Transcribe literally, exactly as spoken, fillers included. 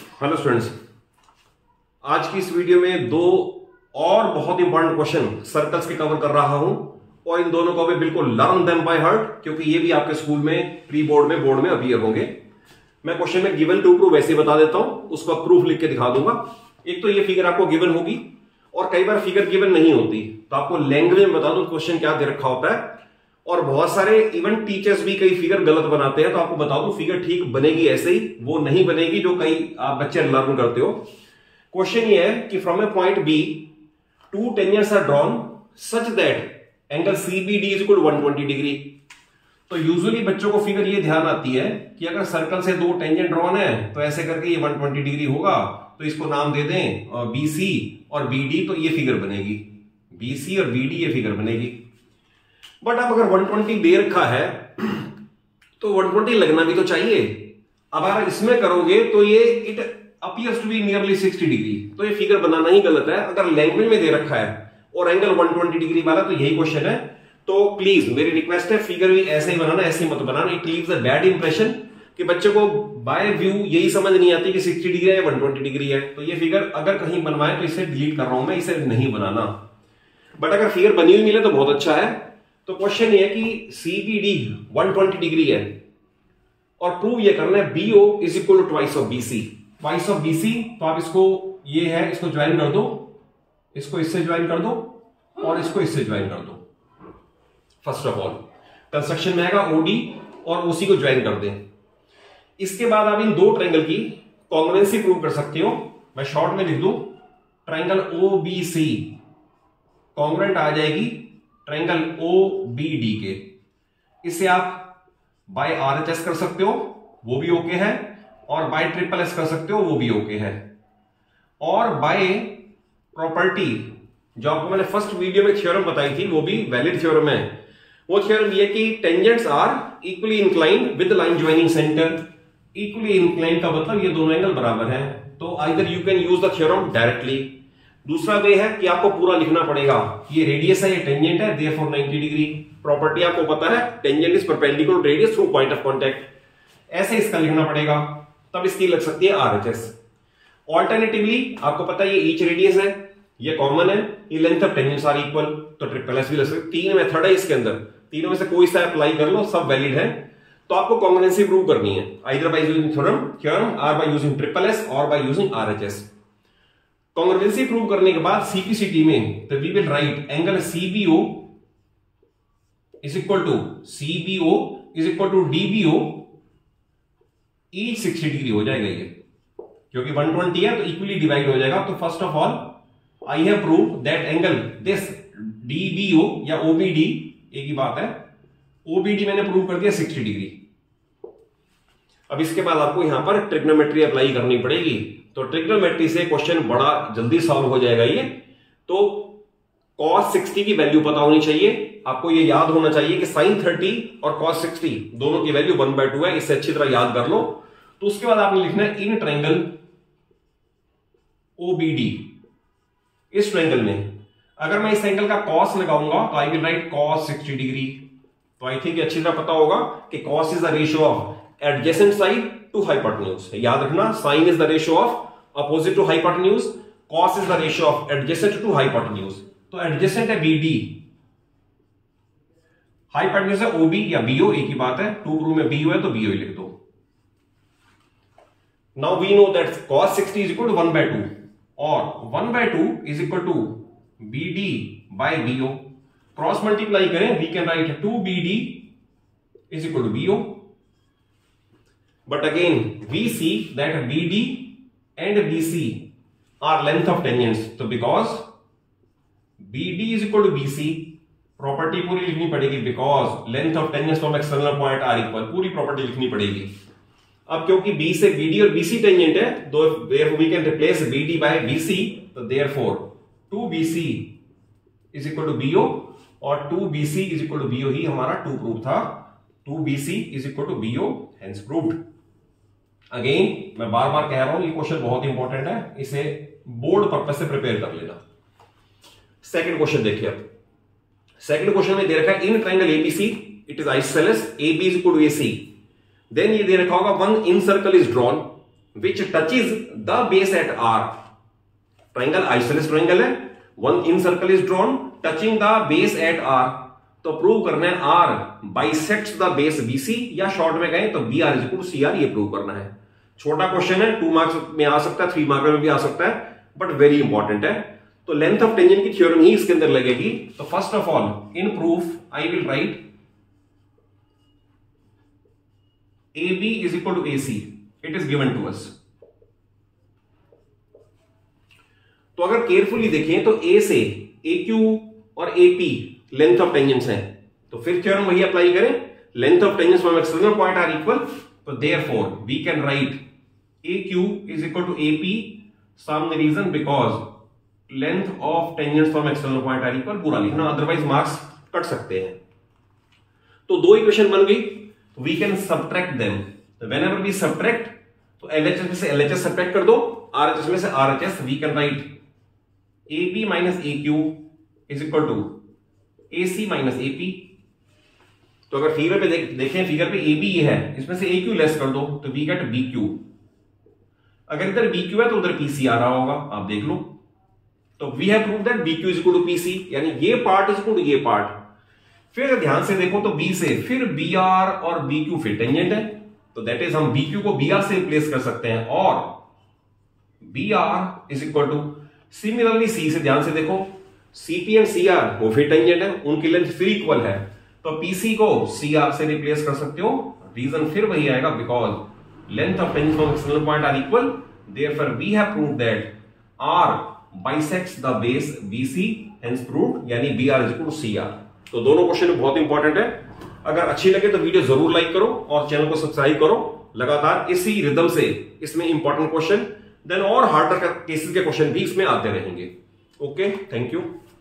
Hello students, आज की इस वीडियो में दो और बहुत इंपॉर्टेंट क्वेश्चन सर्कल्स के कवर कर रहा हूं और इन दोनों को भी बिल्कुल लर्न देम बाय हार्ट, क्योंकि ये भी आपके स्कूल में प्री बोर्ड में बोर्ड में अपीयर होंगे। मैं क्वेश्चन में गिवन टू प्रूफ वैसे ही बता देता हूं, उसका प्रूफ लिख के दिखा दूंगा। एक तो ये फिगर आपको गिवन होगी और कई बार फिगर गिवन नहीं होती, तो आपको लैंग्वेज में बता दूं क्वेश्चन क्या दे रखा होता है। और बहुत सारे इवन टीचर्स भी कई फिगर गलत बनाते हैं, तो आपको बता दूं फिगर ठीक बनेगी ऐसे ही, वो नहीं बनेगी जो कई आप बच्चे लर्न करते हो। क्वेश्चन ये है कि from a point B two tangents are drawn such that angle CBD is equal to one twenty degree. तो यूजुअली बच्चों को फिगर ये ध्यान आती है कि अगर सर्कल से दो टेंजेंट ड्रॉन है तो ऐसे करके ये वन ट्वेंटी डिग्री होगा, तो इसको नाम दे दें बीसी और बीडी, तो ये फिगर बनेगी। बीसी और बीडी ये फिगर बनेगी। बट अब अगर वन ट्वेंटी दे रखा है तो वन ट्वेंटी लगना भी तो चाहिए। अब अगर इसमें करोगे तो ये it appears to be nearly sixty degree, तो ये फिगर बनाना ही गलत है। अगर लैंग्वेज में दे रखा है और एंगल वन ट्वेंटी डिग्री वाला, तो यही क्वेश्चन है। तो प्लीज मेरी रिक्वेस्ट है, फिगर भी ऐसे ही बनाना, ऐसे ही मत बनाना। It leaves a bad impression कि बच्चे को बाय व्यू यही समझ नहीं आती कि सिक्सटी डिग्री है या वन ट्वेंटी डिग्री है। तो ये फिगर अगर कहीं बनवाए तो इसे डिलीट कर रहा हूं मैं, इसे नहीं बनाना। बट अगर फिगर बनी हुई मिले तो बहुत अच्छा है। तो क्वेश्चन ये है कि सीबीडी वन ट्वेंटी डिग्री है और प्रूव ये करना है BO is equal to twice of BC. Twice of BC, तो आप इसको ये है इसको ज्वाइन कर दो, इसको इससे ज्वाइन कर दो और इसको इससे ज्वाइन कर दो। फर्स्ट ऑफ ऑल कंस्ट्रक्शन में आएगा ओडी और ओसी को ज्वाइन कर दें। इसके बाद आप इन दो ट्रायंगल की कॉन्ग्रुएंसी प्रूव कर सकते हो। मैं शॉर्ट में लिख दूं, triangle O B C congruent आ जाएगी ट्रायंगल ओ बी डी के। इसे आप बाय आर एच एस कर सकते हो, वो भी ओके है, और बाय ट्रिपल एस कर सकते हो, वो भी ओके है। और बाय प्रॉपर्टी जो आपको मैंने फर्स्ट वीडियो में थ्योरम बताई थी, वो भी वैलिड थ्योरम है। वो थ्योरम ये कि tangents are equally inclined with line joining centre. Equally inclined का मतलब ये दोनों एंगल बराबर है, तो either you can use the theorem directly. दूसरा वे है कि आपको पूरा लिखना पड़ेगा, ये रेडियस है, ये टेंजेंट है, देयरफॉर नाइंटी डिग्री। प्रॉपर्टी आपको पता है, tangent is perpendicular to radius through point of contact. ऐसे इसका लिखना पड़ेगा, तब इसकी लग सकती है आरएचएस। ऑल्टरनेटिवली आपको पता है ये ईच रेडियस है, ये कॉमन है, ये length of tangents are equal, तो ट्रिपल एस भी लग सकती है। तीन मेथड है इसके अंदर, तीनों में से कोई सा अप्लाई कर लो, सब वैलिड है। तो आपको कॉन्ग्रुएंसी प्रूव करनी है, either by using theorem theorem और बाय यूजिंग ट्रिपल एस और by using RHS. Congruency prove करने के बाद सीपीसीटी में तो we will write angle CBO is equal to CBO is equal to DBO each sixty degree हो जाएगा ये, क्योंकि वन ट्वेंटी है तो इक्वली डिवाइड हो जाएगा। तो first of all I have prove that angle this DBO या ओबीडी एक ही बात है, ओबीडी मैंने प्रूव कर दिया सिक्सटी डिग्री। अब इसके बाद आपको यहां पर ट्रिग्नोमेट्री अप्लाई करनी पड़ेगी। तो ट्रिग्नोमेट्री से क्वेश्चन बड़ा जल्दी सॉल्व हो जाएगा ये। तो cos सिक्सटी की वैल्यू पता होनी चाहिए, आपको ये याद होना चाहिए कि sin थर्टी और cos सिक्सटी दोनों की वैल्यू वन बाय टू है, इससे अच्छी तरह याद कर लो। तो उसके बाद आपने लिखना है इन ट्रायंगल ओबीडी, इस ट्रायंगल में अगर मैं इस एंगल का cos लगाऊंगा तो I will write cos sixty degree. तो आई थिंक अच्छी तरह पता होगा कि cos is the ratio of adjacent side to hypotenuse. याद रखना, sine is the ratio of opposite to hypotenuse, cos is the ratio of adjacent to hypotenuse. तो adjacent है बीडी, हाइपोटेन्यूज है ओबी या बीओ, एक ही बात है। टू प्रूव में बीओ है तो बीओ ही लिख दो। Now we know that cos sixty is equal to one by two और one by two is equal to BD by BO. Cross multiply करें, we can write two BD is equal to BO. But again, we see that B D and B C are length of tangents. So because B D is equal to B C, property पूरी लिखनी पड़ेगी because length of tangents from external point are equal, पूरी property लिखनी पड़ेगी। अब क्योंकि B से B D और B C टेंजेंट है, तो therefore we can replace B D by B C, तो therefore two B C is equal to B O और two B C is equal to B O ही हमारा to prove था। Two B C is equal to B O, hence proved। Again मैं बार बार कह रहा हूं, ये क्वेश्चन बहुत इंपॉर्टेंट है, इसे बोर्ड पर्पस से प्रिपेयर कर लेना। सेकंड क्वेश्चन देखिए। अब सेकंड क्वेश्चन में दे रखा है in triangle ABC it is isosceles, A B is equal to A C. Then ये दे रखा होगा one in circle is drawn which touches the base at R. Triangle isosceles triangle है, one in circle is drawn touching the base at R, तो prove करना है R bisects the base BC, या short में गए तो B R is equal to C R, ये prove करना है। छोटा क्वेश्चन है, टू मार्क्स में आ सकता है, थ्री मार्क्स में भी आ सकता है, बट वेरी इंपॉर्टेंट है। तो लेंथ ऑफ टेंजेंट की थ्योरम ही इसके अंदर लगेगी। तो first of all in proof I will write A B is equal to A C, it is given to us. तो अगर केयरफुली देखें तो ए से ए क्यू और A P length of tangents हैं, तो फिर थ्योरम वही अप्लाई करें, length of tangents from external point are equal, तो therefore we can write A Q is equal to A P same reason because length of tangents from external point are equal, पूरा लिखना, otherwise marks cut सकते हैं। तो दो equation बन गई, we can subtract them, whenever we subtract, तो LHS में से एलएचएस सब्ट्रैक्ट कर दो, आरएचएस में से RHS, we can write A B minus A Q is equal to A C minus A P. तो अगर फिगर पे देख, देखें फिगर पे ए बी ये है, इसमें से ए क्यू लेस कर दो तो वी गेट बी क्यू। अगर इधर बी क्यू है तो उधर पी सी आ रहा होगा, आप देख लो। तो we have proved that B Q is equal to P C, यानी ये पार्ट इज इक्वल टू ये पार्ट। फिर अगर ध्यान से देखो तो बी से फिर बी आर और बी क्यू फिर टेंजेंट है, तो दैट इज हम बी क्यू को बी आर से रिप्लेस कर सकते हैं, और B R is equal to similarly C से ध्यान से देखो, सीपी एंड सी आर वो फिर टेंजेंट है, उनकी लेंथ फिर इक्वल है, तो पीसी को सीआर से रिप्लेस कर सकते हो। रीजन फिर वही आएगा, because length of tangent from external point are equal, therefore we have proved that R bisects the base BC, hence proved, यानी B R is equal to C R. तो दोनों क्वेश्चन बहुत इंपॉर्टेंट है। अगर अच्छी लगे तो वीडियो जरूर लाइक करो और चैनल को सब्सक्राइब करो, लगातार इसी रिदम से इसमें इंपॉर्टेंट क्वेश्चन देन और हार्डर केसेस के क्वेश्चन भी इसमें आते रहेंगे। Okay, thank you.